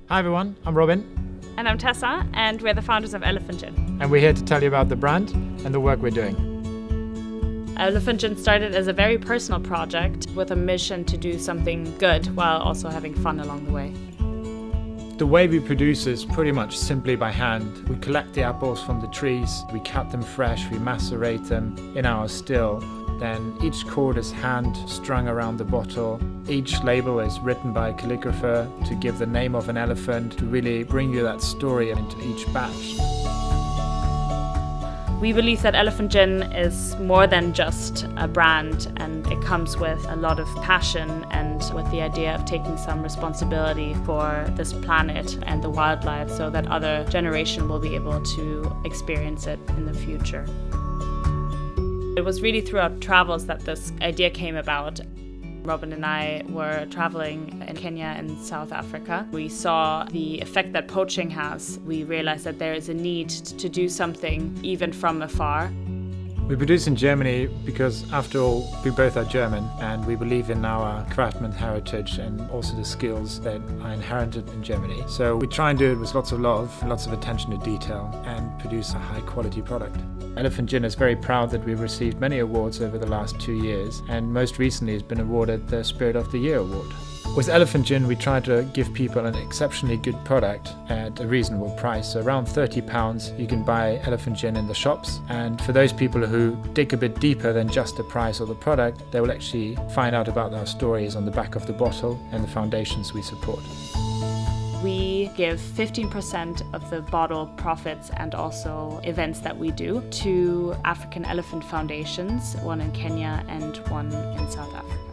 Hi everyone, I'm Robin. And I'm Tessa, and we're the founders of Elephant Gin. And we're here to tell you about the brand and the work we're doing. Elephant Gin started as a very personal project with a mission to do something good while also having fun along the way. The way we produce is pretty much simply by hand. We collect the apples from the trees, we cut them fresh, we macerate them in our still. Then each cord is hand strung around the bottle. Each label is written by a calligrapher to give the name of an elephant, to really bring you that story into each batch. We believe that Elephant Gin is more than just a brand, and it comes with a lot of passion and with the idea of taking some responsibility for this planet and the wildlife so that other generations will be able to experience it in the future. It was really through our travels that this idea came about. Robin and I were traveling in Kenya and South Africa. We saw the effect that poaching has. We realized that there is a need to do something even from afar. We produce in Germany because, after all, we both are German and we believe in our craftsman heritage and also the skills that are inherited in Germany. So we try and do it with lots of love, lots of attention to detail, and produce a high-quality product. Elephant Gin is very proud that we've received many awards over the last 2 years, and most recently has been awarded the Spirit of the Year award. With Elephant Gin, we try to give people an exceptionally good product at a reasonable price. So around £30 you can buy Elephant Gin in the shops, and for those people who dig a bit deeper than just the price or the product, they will actually find out about our stories on the back of the bottle and the foundations we support. We give 15% of the bottle profits and also events that we do to African elephant foundations, one in Kenya and one in South Africa.